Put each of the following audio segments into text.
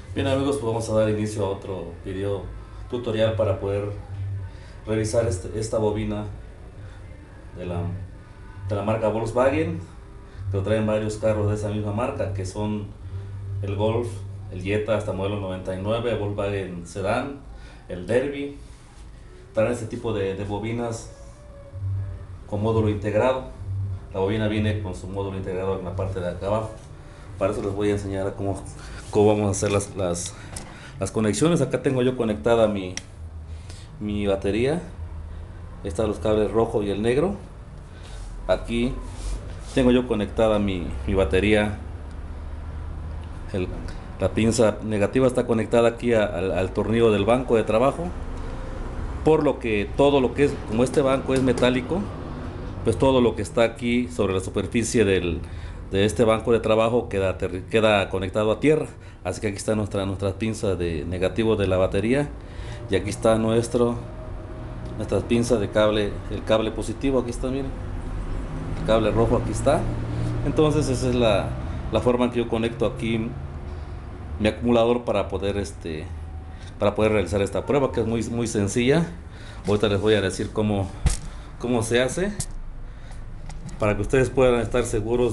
Bien amigos, pues vamos a dar inicio a otro video tutorial para poder revisar esta bobina de la marca Volkswagen, que lo traen varios carros de esa misma marca, que son el Golf, el Jetta hasta modelo 99, el Volkswagen Sedan, el Derby. Traen este tipo de bobinas con módulo integrado. La bobina viene con su módulo integrado en la parte de acá abajo. Para eso les voy a enseñar cómo vamos a hacer las conexiones. Acá tengo yo conectada mi batería. Están los cables rojo y el negro. Aquí tengo yo conectada mi batería. El- la pinza negativa está conectada aquí al tornillo del banco de trabajo. Por lo que todo lo que es, como este banco es metálico, pues todo lo que está aquí sobre la superficie de este banco de trabajo queda conectado a tierra. Así que aquí está nuestra pinza de negativo de la batería. Y aquí está nuestras pinzas de cable, el cable positivo. Aquí está, miren. El cable rojo aquí está. Entonces esa es la forma en que yo conecto aquí mi acumulador para poder realizar esta prueba, que es muy sencilla. Ahorita les voy a decir cómo se hace, para que ustedes puedan estar seguros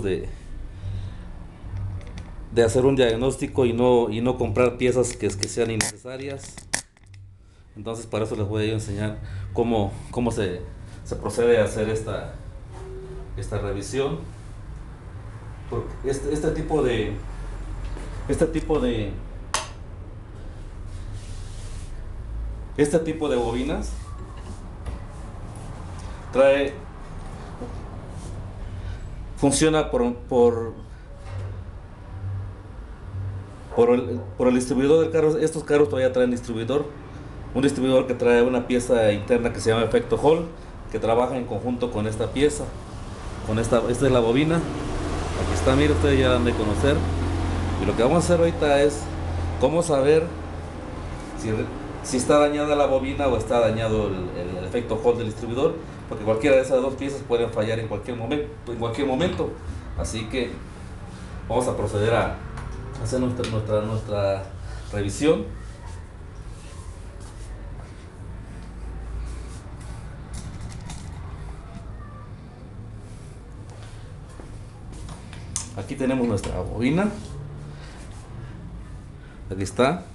de hacer un diagnóstico y no comprar piezas que sean innecesarias. Entonces para eso les voy a enseñar cómo se procede a hacer esta revisión. Porque este tipo de este tipo de bobinas trae funciona por el distribuidor del carro. Estos carros todavía traen distribuidor, un distribuidor que trae una pieza interna que se llama efecto Hall, que trabaja en conjunto con esta pieza, esta es la bobina. Aquí está, mire, ustedes ya la han de conocer. Y lo que vamos a hacer ahorita es cómo saber si, si está dañada la bobina o está dañado el efecto Hall del distribuidor, porque cualquiera de esas dos piezas pueden fallar en cualquier momento. Así que vamos a proceder a hacer nuestra revisión. Aquí tenemos nuestra bobina. Aquí está.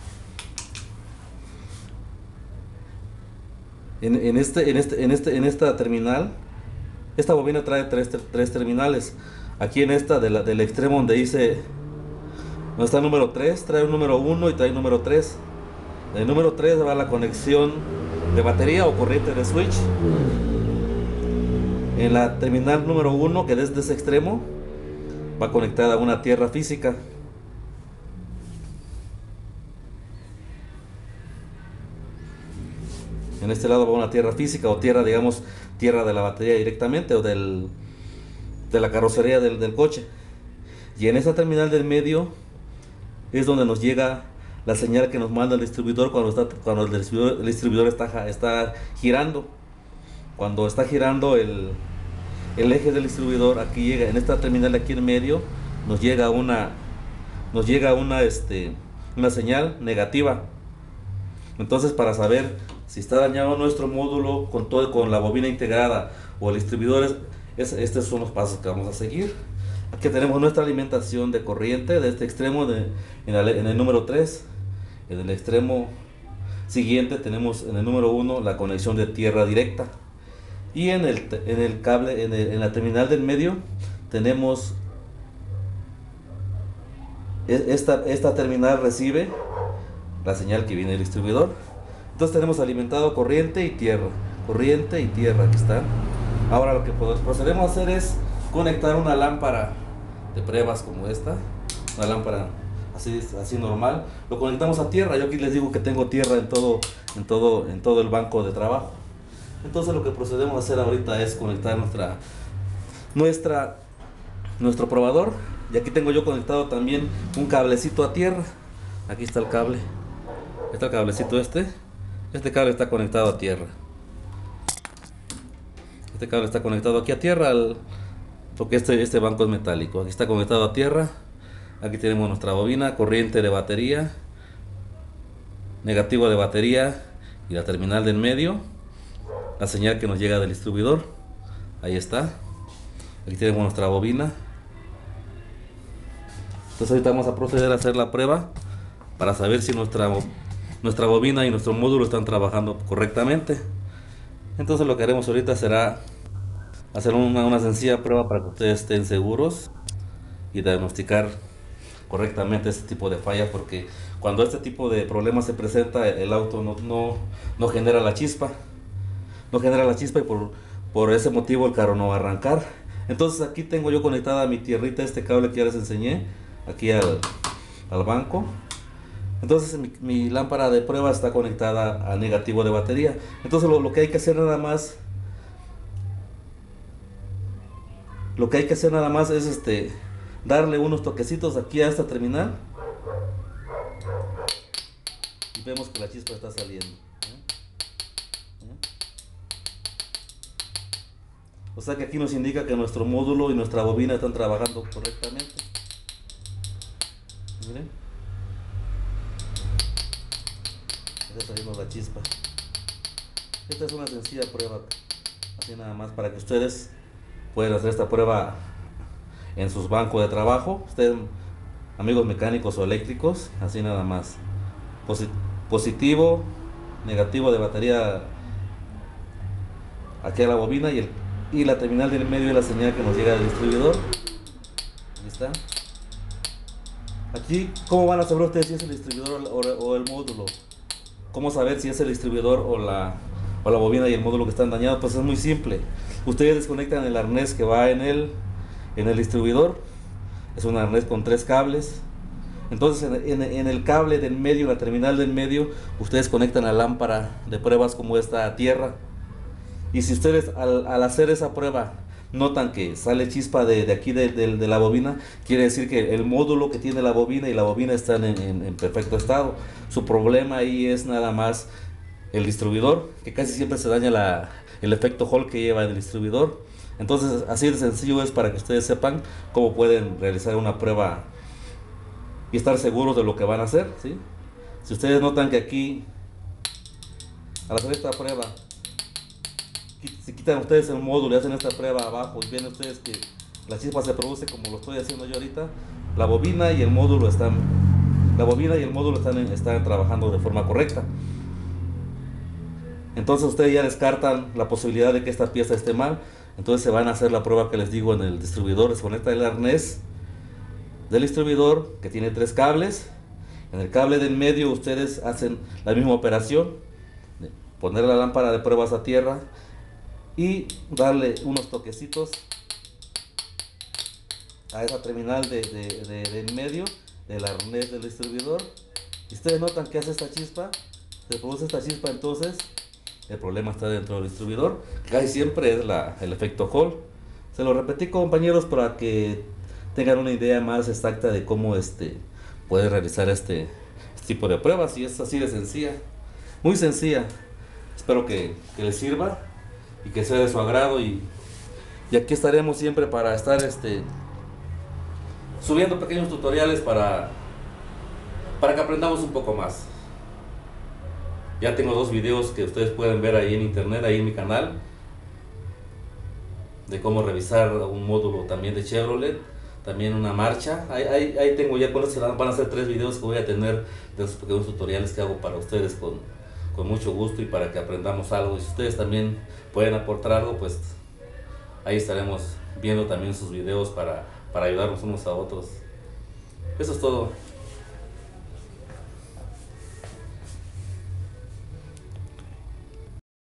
En esta terminal, esta bobina trae tres terminales. Aquí en esta del extremo donde está el número 3, trae un número 1 y trae un número 3. En el número 3 va la conexión de batería o corriente de switch. En la terminal número 1, que desde ese extremo, va conectada a una tierra física. En este lado va una tierra física o tierra, digamos, tierra de la batería directamente o de la carrocería del coche. Y en esa terminal del medio es donde nos llega la señal que nos manda el distribuidor cuando el distribuidor está girando. Cuando está girando el eje del distribuidor, aquí llega, en esta terminal de aquí en medio, nos llega una señal negativa. Entonces, para saber si está dañado nuestro módulo con la bobina integrada o el distribuidor, estos son los pasos que vamos a seguir. Aquí tenemos nuestra alimentación de corriente de este extremo en el número 3. En el extremo siguiente tenemos en el número 1 la conexión de tierra directa. Y en el cable, en la terminal del medio, tenemos esta terminal recibe la señal que viene del distribuidor. Entonces tenemos alimentado corriente y tierra. Corriente y tierra, aquí está. Ahora lo que procedemos a hacer es conectar una lámpara de pruebas como esta. Una lámpara así normal. Lo conectamos a tierra. Yo aquí les digo que tengo tierra en todo el banco de trabajo. Entonces lo que procedemos a hacer ahorita es conectar nuestro probador. Y aquí tengo yo conectado también un cablecito a tierra. Aquí está el cable. Está el cablecito Este cable está conectado a tierra. Este cable está conectado aquí a tierra porque este banco es metálico. Aquí está conectado a tierra. Aquí tenemos nuestra bobina, corriente de batería, negativo de batería y la terminal del medio, la señal que nos llega del distribuidor. Ahí está. Aquí tenemos nuestra bobina. Entonces ahorita vamos a proceder a hacer la prueba para saber si nuestra bobina y nuestro módulo están trabajando correctamente. Entonces lo que haremos ahorita será hacer una sencilla prueba para que ustedes estén seguros y diagnosticar correctamente este tipo de fallas, porque cuando este tipo de problemas se presenta, el auto no genera la chispa. No genera la chispa y por ese motivo el carro no va a arrancar. Entonces aquí tengo yo conectada a mi tierrita este cable que ya les enseñé, aquí al banco. Entonces mi lámpara de prueba está conectada al negativo de batería. Entonces lo que hay que hacer nada más, es darle unos toquecitos aquí a esta terminal y vemos que la chispa está saliendo. O sea que aquí nos indica que nuestro módulo y nuestra bobina están trabajando correctamente. Miren, está saliendo la chispa. Esta es una sencilla prueba, así nada más para que ustedes puedan hacer esta prueba en sus bancos de trabajo, ustedes amigos mecánicos o eléctricos, así nada más. Positivo, negativo de batería aquí a la bobina y la terminal del medio de la señal que nos llega del distribuidor. Ahí está. Aquí, ¿cómo van a saber ustedes si es el distribuidor o el módulo? ¿Cómo saber si es el distribuidor o la bobina y el módulo que están dañados? Pues es muy simple. Ustedes desconectan el arnés que va en el distribuidor. Es un arnés con 3 cables. Entonces en el cable del medio, la terminal del medio, ustedes conectan la lámpara de pruebas como esta a tierra. Y si ustedes al hacer esa prueba notan que sale chispa de aquí de la bobina, quiere decir que el módulo que tiene la bobina y la bobina están en perfecto estado. Su problema ahí es nada más el distribuidor, que casi siempre se daña el efecto Hall que lleva el distribuidor. Entonces así de sencillo es para que ustedes sepan cómo pueden realizar una prueba y estar seguros de lo que van a hacer, ¿sí? Si ustedes notan que aquí al hacer esta prueba, si quitan ustedes el módulo y hacen esta prueba abajo y ven ustedes que la chispa se produce como lo estoy haciendo yo ahorita, la bobina y el módulo están trabajando de forma correcta. Entonces ustedes ya descartan la posibilidad de que esta pieza esté mal. Entonces se van a hacer la prueba que les digo en el distribuidor. Se conecta el arnés del distribuidor que tiene 3 cables. En el cable del medio ustedes hacen la misma operación, poner la lámpara de pruebas a tierra y darle unos toquecitos a esa terminal del medio del arnés del distribuidor. Y ustedes notan que hace esta chispa, se produce esta chispa, entonces el problema está dentro del distribuidor, que casi siempre es el efecto Hall. Se lo repetí, compañeros, para que tengan una idea más exacta de cómo puede realizar este tipo de pruebas, y es así de sencilla, muy sencilla. Espero que les sirva y que sea de su agrado, y aquí estaremos siempre para estar subiendo pequeños tutoriales para que aprendamos un poco más. Ya tengo 2 videos que ustedes pueden ver ahí en internet, ahí en mi canal, de cómo revisar un módulo también de Chevrolet, también una marcha. Ahí tengo ya, con eso van a ser 3 videos que voy a tener de esos pequeños tutoriales que hago para ustedes con mucho gusto y para que aprendamos algo. Y si ustedes también pueden aportar algo, pues ahí estaremos viendo también sus videos para ayudarnos unos a otros. Eso es todo.